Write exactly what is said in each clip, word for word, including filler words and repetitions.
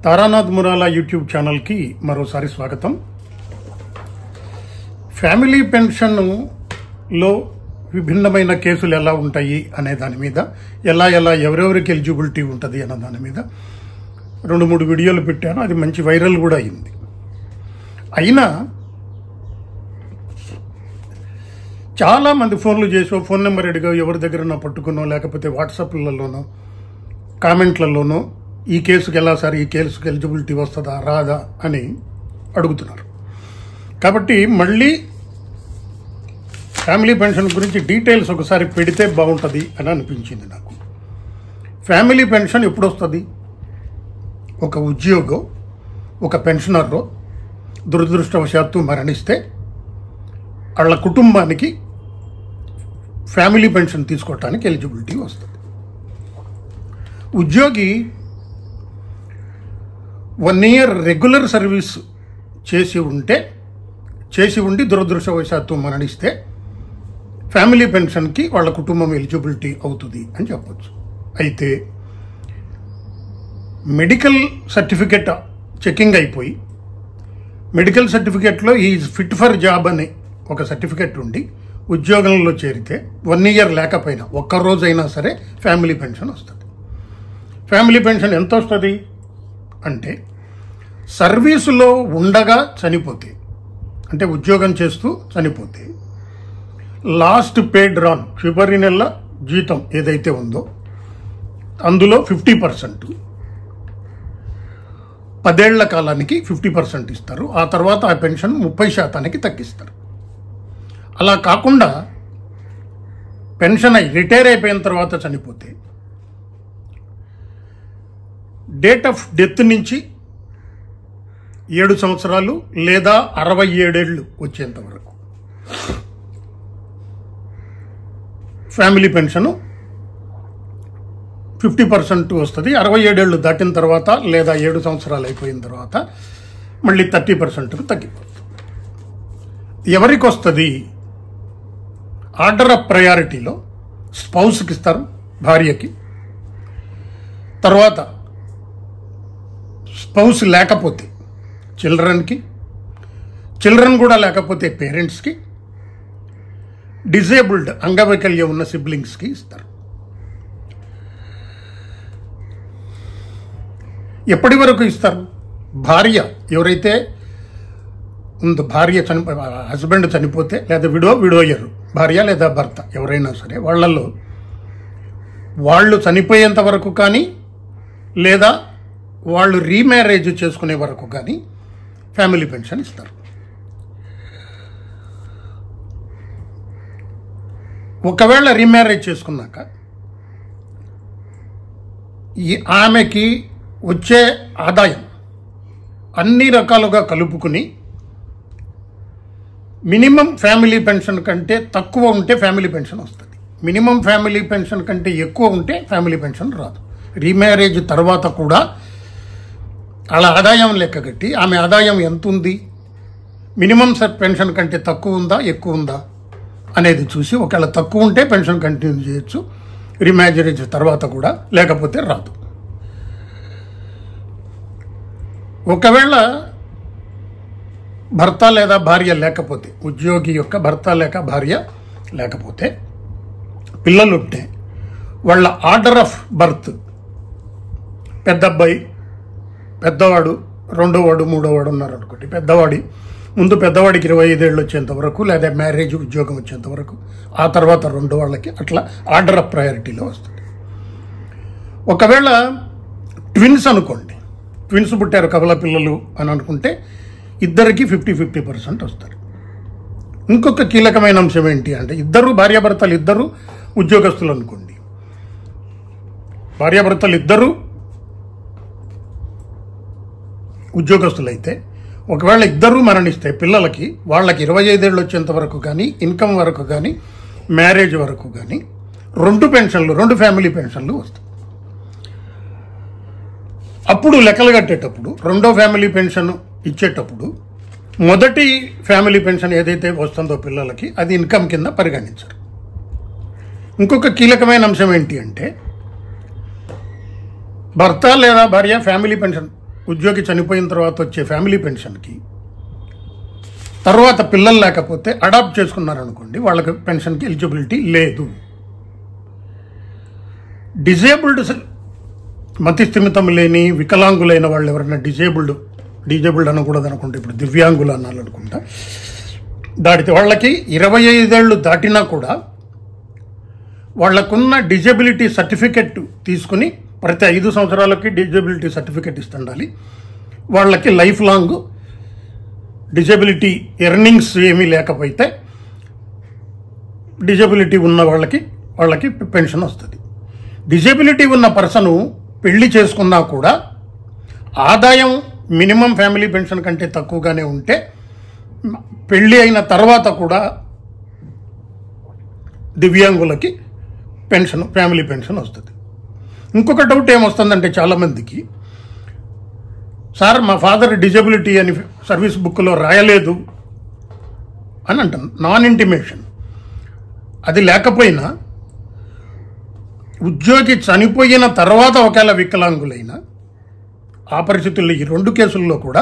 Taranath మురాలా YouTube ఛానల్కి మరోసారి స్వాగతం. ఫ్యామిలీ పెన్షన్లో విభిన్నమైన కేసులు ఎలా ఉంటాయి అనే దాని మీద, ఎలా ఎలా ఎవరెవరికి ఎలిజిబిలిటీ ఉంటుంది అన్న దాని మీద రెండు మూడు వీడియోలు పెట్టాను. అది మంచి వైరల్ కూడా అయింది. అయినా చాలామంది ఫోన్లు చేసో, ఫోన్ నెంబర్ అడిగా, ఎవరి దగ్గర పట్టుకునో, లేకపోతే వాట్సాప్లలోనో కామెంట్లలోనో ఈ కేసుకి ఎలా సార్, ఈ కేసుకి ఎలిజిబిలిటీ వస్తుందా రాదా అని అడుగుతున్నారు. కాబట్టి మళ్ళీ ఫ్యామిలీ పెన్షన్ గురించి డీటెయిల్స్ ఒకసారి పెడితే బాగుంటుంది అని అనిపించింది నాకు. ఫ్యామిలీ పెన్షన్ ఎప్పుడు వస్తుంది? ఒక ఉద్యోగం, ఒక పెన్షనర్లో దురదృష్టవశాత్తు మరణిస్తే వాళ్ళ కుటుంబానికి ఫ్యామిలీ పెన్షన్ తీసుకోవటానికి ఎలిజిబిలిటీ వస్తుంది. ఉద్యోగి వన్ ఇయర్ రెగ్యులర్ సర్వీస్ చేసి ఉంటే చేసి ఉండి దురదృష్టవశాత్తు మరణిస్తే ఫ్యామిలీ పెన్షన్కి వాళ్ళ కుటుంబం ఎలిజిబిలిటీ అవుతుంది అని చెప్పచ్చు. అయితే మెడికల్ సర్టిఫికెట్ చెకింగ్ అయిపోయి మెడికల్ సర్టిఫికెట్లో ఈజ్ ఫిట్ ఫర్ జాబ్ అని ఒక సర్టిఫికెట్ ఉండి ఉద్యోగంలో చేరితే వన్ ఇయర్ లేకపోయినా ఒక్కరోజైనా సరే ఫ్యామిలీ పెన్షన్ వస్తుంది. ఫ్యామిలీ పెన్షన్ ఎంత వస్తుంది అంటే, సర్వీసులో ఉండగా చనిపోతే, అంటే ఉద్యోగం చేస్తూ చనిపోతే లాస్ట్ పేడ్ రాన్ ఫిబ్రవరి నెల జీతం ఏదైతే ఉందో అందులో ఫిఫ్టీ పర్సెంట్ పదేళ్ల కాలానికి ఫిఫ్టీ పర్సెంట్ ఇస్తారు. ఆ తర్వాత ఆ పెన్షన్ ముప్పై శాతానికి తగ్గిస్తారు. అలా కాకుండా పెన్షన్ అయి రిటైర్ అయిపోయిన తర్వాత చనిపోతే డేట్ ఆఫ్ డెత్ నుంచి ఏడు సంవత్సరాలు లేదా అరవై ఏడేళ్లు వచ్చేంత వరకు ఫ్యామిలీ పెన్షను ఫిఫ్టీ పర్సెంట్ వస్తుంది. అరవై ఏడేళ్లు దాటిన తర్వాత లేదా ఏడు సంవత్సరాలు అయిపోయిన తర్వాత మళ్ళీ థర్టీ పర్సెంట్కు తగ్గిపోతుంది. ఎవరికి వస్తుంది? ఆర్డర్ ఆఫ్ ప్రయారిటీలో స్పౌస్కి ఇస్తారు, భార్యకి. తర్వాత స్పౌస్ లేకపోతే చిల్డ్రన్కి, చిల్డ్రన్ కూడా లేకపోతే పేరెంట్స్కి, డిజేబుల్డ్ అంగవైకల్యం ఉన్న సిబ్లింగ్స్కి ఇస్తారు. ఎప్పటి వరకు ఇస్తారు? భార్య ఎవరైతే ఉందో, భార్య చనిపో హస్బెండ్ చనిపోతే, లేదా విడో విడోయర్ భార్య లేదా భర్త ఎవరైనా సరే, వాళ్ళల్లో వాళ్ళు చనిపోయేంత వరకు కానీ లేదా వాళ్ళు రీమ్యారేజ్ చేసుకునే వరకు కానీ ఫ్యామిలీ పెన్షన్ ఇస్తారు. ఒకవేళ రీమ్యారేజ్ చేసుకున్నాక ఈ ఆమెకి వచ్చే ఆదాయం అన్ని రకాలుగా కలుపుకుని మినిమం ఫ్యామిలీ పెన్షన్ కంటే తక్కువ ఉంటే ఫ్యామిలీ పెన్షన్ వస్తుంది. మినిమం ఫ్యామిలీ పెన్షన్ కంటే ఎక్కువ ఉంటే ఫ్యామిలీ పెన్షన్ రాదు. రీమ్యారేజ్ తర్వాత కూడా అలా ఆదాయం లెక్కగట్టి ఆమె ఆదాయం ఎంత ఉంది, మినిమం పెన్షన్ కంటే తక్కువ ఉందా ఎక్కువ ఉందా అనేది చూసి, ఒకవేళ తక్కువ ఉంటే పెన్షన్ కంటిన్యూ చేయొచ్చు రీమ్యారేజ్ తర్వాత కూడా, లేకపోతే రాదు. ఒకవేళ భర్త లేదా భార్య లేకపోతే, ఉద్యోగి యొక్క భర్త లేక భార్య లేకపోతే, పిల్లలు ఉంటే వాళ్ళ ఆర్డర్ ఆఫ్ బర్త్, పెద్ద అబ్బాయి, పెద్దవాడు, రెండోవాడు, మూడోవాడు ఉన్నారు అనుకోండి. పెద్దవాడి ముందు పెద్దవాడికి ఇరవై ఐదేళ్ళు వచ్చేంత వరకు, లేదా మ్యారేజ్ ఉద్యోగం వచ్చేంత వరకు, ఆ తర్వాత రెండో వాళ్ళకి, అట్లా ఆర్డర్ ఆఫ్ ప్రయారిటీలో వస్తుంది. ఒకవేళ ట్విన్స్ అనుకోండి, ట్విన్స్ పుట్టారు కవల పిల్లలు అని అనుకుంటే ఇద్దరికి ఫిఫ్టీ ఫిఫ్టీ పర్సెంట్ వస్తారు. ఇంకొక కీలకమైన అంశం ఏంటి అంటే, ఇద్దరు భార్యాభర్తలు ఇద్దరు ఉద్యోగస్తులు అనుకోండి. భార్యాభర్తలు ఇద్దరు ఉద్యోగస్తులైతే ఒకవేళ ఇద్దరూ మరణిస్తే పిల్లలకి, వాళ్ళకి ఇరవై ఐదేళ్ళు వచ్చేంత వరకు కానీ, ఇన్కమ్ వరకు కానీ, మ్యారేజ్ వరకు కానీ రెండు పెన్షన్లు, రెండు ఫ్యామిలీ పెన్షన్లు వస్తాయి. అప్పుడు లెక్కలు కట్టేటప్పుడు, రెండో ఫ్యామిలీ పెన్షన్ ఇచ్చేటప్పుడు మొదటి ఫ్యామిలీ పెన్షన్ ఏదైతే వస్తుందో పిల్లలకి, అది ఇన్కమ్ కింద పరిగణించరు. ఇంకొక కీలకమైన అంశం ఏంటి అంటే, భర్త లేదా భార్య ఫ్యామిలీ పెన్షన్ ఉద్యోగి చనిపోయిన తర్వాత వచ్చే ఫ్యామిలీ పెన్షన్కి తర్వాత పిల్లలు లేకపోతే అడాప్ట్ చేసుకున్నారనుకోండి, వాళ్ళకి పెన్షన్కి ఎలిజిబిలిటీ లేదు. డిజేబుల్డ్ మతి స్థిమితం లేని వికలాంగులైన వాళ్ళు ఎవరైనా డిజేబుల్డ్ డిజేబుల్డ్ అనకూడదు అనుకుంటే ఇప్పుడు దివ్యాంగులు అనాలనుకుంటా, దాటితే వాళ్ళకి ఇరవై ఐదేళ్లు దాటినా కూడా వాళ్లకున్న డిజేబిలిటీ సర్టిఫికెట్ తీసుకుని ప్రతి ఐదు సంవత్సరాలకి డిజేబిలిటీ సర్టిఫికెట్ ఇస్తుండాలి. వాళ్ళకి లైఫ్ లాంగ్ డిజేబిలిటీ ఎర్నింగ్స్ ఏమీ లేకపోతే డిజేబిలిటీ ఉన్న వాళ్ళకి వాళ్ళకి పెన్షన్ వస్తుంది. డిజేబిలిటీ ఉన్న పర్సను పెళ్లి చేసుకున్నా కూడా ఆదాయం మినిమం ఫ్యామిలీ పెన్షన్ కంటే తక్కువగానే ఉంటే పెళ్లి అయిన తర్వాత కూడా దివ్యాంగులకి పెన్షన్ ఫ్యామిలీ పెన్షన్ వస్తుంది. ఇంకొక డౌట్ ఏమొస్తుందంటే చాలామందికి, సార్ మా ఫాదర్ డిజబిలిటీ అని సర్వీస్ బుక్లో రాయలేదు అని అంటాను. నాన్ ఇంటిమేషన్ అది లేకపోయినా ఉద్యోగి చనిపోయిన తర్వాత ఒకవేళ వికలాంగులైన ఆ పరిస్థితుల్లో ఈ రెండు కేసుల్లో కూడా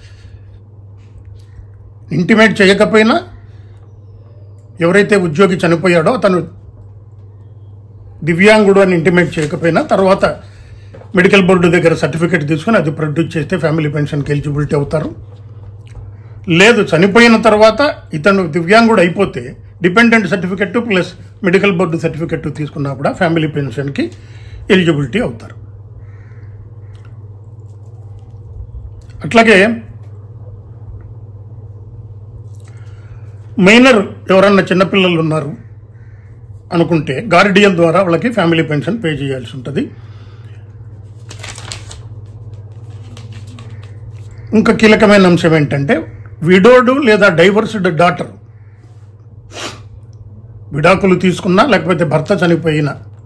ఇంటిమేట్ చేయకపోయినా ఎవరైతే ఉద్యోగి చనిపోయాడో అతను దివ్యాంగుడు అని ఇంటిమేట్ చేయకపోయినా తర్వాత మెడికల్ బోర్డు దగ్గర సర్టిఫికేట్ తీసుకుని అది ప్రొడ్యూస్ చేస్తే ఫ్యామిలీ పెన్షన్కి ఎలిజిబిలిటీ అవుతారు. లేదు చనిపోయిన తర్వాత ఇతను దివ్యాంగుడు అయిపోతే dependent certificate plus medical board certificate తీసుకున్నా కూడా ఫ్యామిలీ పెన్షన్కి ఎలిజిబిలిటీ అవుతారు. అట్లాగే మైనర్ ఎవరన్నా చిన్నపిల్లలు ఉన్నారు అనుకుంటే గార్డియన్ ద్వారా వాళ్ళకి ఫ్యామిలీ పెన్షన్ పే చేయాల్సి ఉంటుంది. ఇంకా కీలకమైన అంశం ఏంటంటే విడోడు లేదా డైవర్స్డ్ డాటర్ విడాకులు తీసుకున్నా లేకపోతే భర్త చనిపోయిన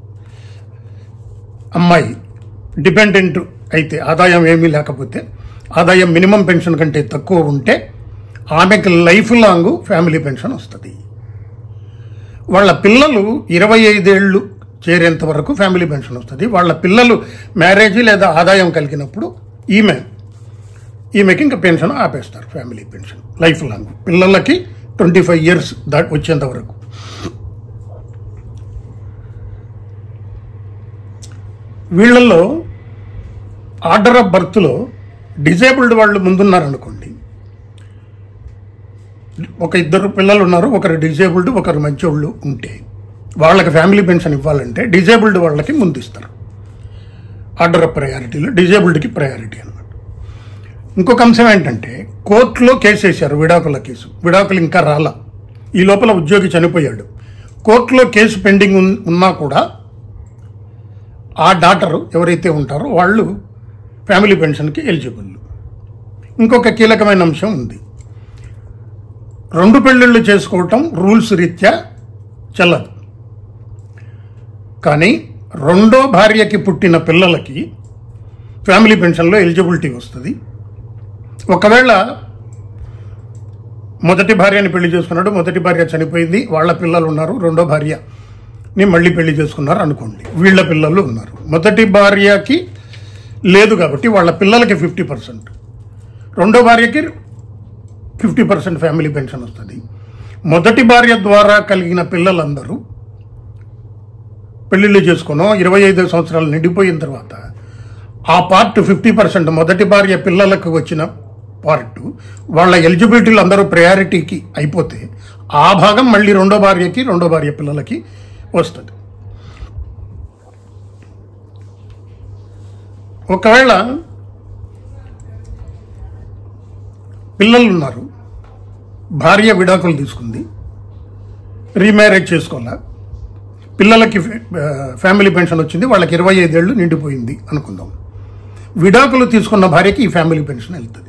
అమ్మాయి డిపెండెంట్ అయితే ఆదాయం ఏమీ లేకపోతే ఆదాయం మినిమం పెన్షన్ కంటే తక్కువ ఉంటే ఆమెకు లైఫ్ లాంగ్ ఫ్యామిలీ పెన్షన్ వస్తుంది. వాళ్ళ పిల్లలు ఇరవై ఐదేళ్లు చేరేంత వరకు ఫ్యామిలీ పెన్షన్ వస్తుంది. వాళ్ళ పిల్లలు మ్యారేజ్ లేదా ఆదాయం కలిగినప్పుడు ఈమె ఈమెకి ఇంకా పెన్షన్ ఆపేస్తారు. ఫ్యామిలీ పెన్షన్ లైఫ్ లాంగ్ పిల్లలకి ట్వంటీ ఫైవ్ ఇయర్స్ దా వచ్చేంత వరకు. వీళ్ళల్లో ఆర్డర్ ఆఫ్ బర్త్లో డిజేబుల్డ్ వాళ్ళు ముందున్నారనుకోండి, ఒక ఇద్దరు పిల్లలు ఉన్నారు, ఒకరు డిజేబుల్డ్ ఒకరు మంచోళ్ళు ఉంటే వాళ్ళకి ఫ్యామిలీ పెన్షన్ ఇవ్వాలంటే డిజేబుల్డ్ వాళ్ళకి ముందు ఇస్తారు. ఆర్డర్ ఆఫ్ ప్రయారిటీలో డిజేబుల్డ్కి ప్రయారిటీ అనమాట. ఇంకొక అంశం ఏంటంటే కోర్టులో కేసు వేశారు, విడాకుల కేసు. విడాకులు ఇంకా రాలా, ఈ లోపల ఉద్యోగి చనిపోయాడు. కోర్టులో కేసు పెండింగ్ ఉన్నా కూడా ఆ డాటరు ఎవరైతే ఉంటారో వాళ్ళు ఫ్యామిలీ పెన్షన్కి ఎలిజిబుల్. ఇంకొక కీలకమైన అంశం ఉంది, రెండు పెళ్ళిళ్ళు చేసుకోవటం రూల్స్ రీత్యా చెల్లదు. కానీ రెండో భార్యకి పుట్టిన పిల్లలకి ఫ్యామిలీ పెన్షన్లో ఎలిజిబిలిటీ వస్తుంది. ఒకవేళ మొదటి భార్యని పెళ్లి చేసుకున్నాడు, మొదటి భార్య చనిపోయింది, వాళ్ళ పిల్లలు ఉన్నారు, రెండో భార్యని మళ్ళీ పెళ్లి చేసుకున్నారు అనుకోండి, వీళ్ళ పిల్లలు ఉన్నారు. మొదటి భార్యకి లేదు కాబట్టి వాళ్ళ పిల్లలకి ఫిఫ్టీ పర్సెంట్, రెండో భార్యకి ఫిఫ్టీ పర్సెంట్ ఫ్యామిలీ పెన్షన్ వస్తుంది. మొదటి భార్య ద్వారా కలిగిన పిల్లలందరూ పెళ్లిళ్ళు చేసుకునో ఇరవై ఐదు సంవత్సరాలు నిండిపోయిన తర్వాత ఆ పార్ట్ ఫిఫ్టీ పర్సెంట్ మొదటి భార్య పిల్లలకు వచ్చిన పార్ట్ వాళ్ళ ఎలిజిబిలిటీలు అందరూ ప్రయారిటీకి అయిపోతే ఆ భాగం మళ్ళీ రెండో భార్యకి రెండో భార్య పిల్లలకి వస్తుంది. ఒకవేళ పిల్లలు ఉన్నారు, భార్య విడాకులు తీసుకుంది, రీమ్యారేజ్ చేసుకోవాలా, పిల్లలకి ఫ్యామిలీ పెన్షన్ వచ్చింది, వాళ్ళకి ఇరవై ఐదేళ్లు నిండిపోయింది అనుకుందాం. విడాకులు తీసుకున్న భార్యకి ఈ ఫ్యామిలీ పెన్షన్ వెళ్తుంది.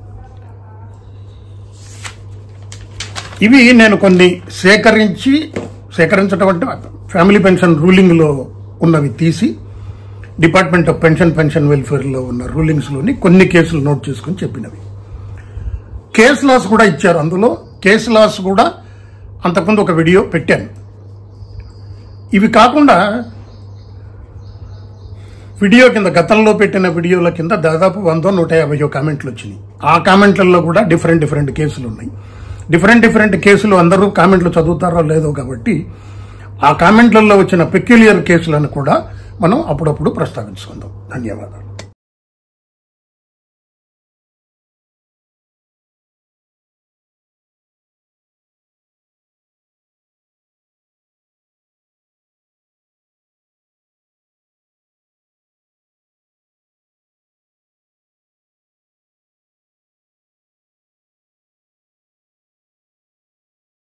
ఇవి నేను కొన్ని సేకరించి సేకరించడం అంటే ఫ్యామిలీ పెన్షన్ రూలింగ్లో ఉన్నవి తీసి డిపార్ట్మెంట్ ఆఫ్ పెన్షన్ పెన్షన్ వెల్ఫేర్లో ఉన్న రూలింగ్స్లోని కొన్ని కేసులు నోట్ చేసుకుని చెప్పినవి. కేస్ లాస్ కూడా ఇచ్చారు. అందులో కేస్ లాస్ కూడా అంతకుముందు ఒక వీడియో పెట్టాను. ఇవి కాకుండా వీడియో కింద గతంలో పెట్టిన వీడియోల కింద దాదాపు వంద నూట యాభై కామెంట్లు వచ్చినాయి. ఆ కామెంట్లలో కూడా డిఫరెంట్ డిఫరెంట్ కేసులు ఉన్నాయి. డిఫరెంట్ డిఫరెంట్ కేసులు అందరూ కామెంట్లు చదువుతారో లేదో కాబట్టి ఆ కామెంట్లలో వచ్చిన పెక్యులియర్ కేసులను కూడా మనం అప్పుడప్పుడు ప్రస్తావించుకుందాం. ధన్యవాదాలు.